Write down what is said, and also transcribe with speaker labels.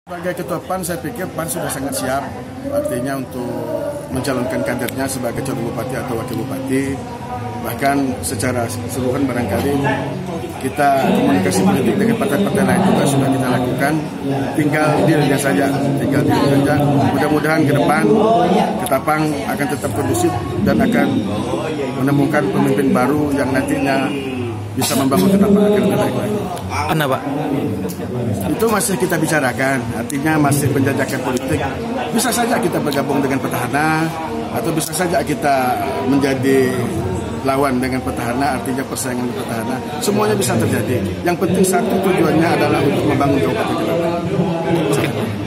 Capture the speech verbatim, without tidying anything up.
Speaker 1: Sebagai Ketua P A N, saya pikir P A N sudah sangat siap, artinya untuk mencalonkan kadernya sebagai calon bupati atau wakil bupati. Bahkan secara keseluruhan barangkali kita komunikasi politik dengan partai-partai lain juga sudah kita lakukan. Tinggal dealnya saja, tinggal deal saja. Mudah-mudahan ke depan Ketapang akan tetap kondusif dan akan menemukan pemimpin baru yang nantinya bisa membangun Ketapang akan lebih baik lagi.
Speaker 2: Kenapa?
Speaker 1: Itu masih kita bicarakan, artinya masih penjajakan politik. Bisa saja kita bergabung dengan petahana, atau bisa saja kita menjadi lawan dengan petahana, artinya persaingan petahana. Semuanya bisa terjadi. Yang penting satu tujuannya adalah untuk membangun Kabupaten Ketapang.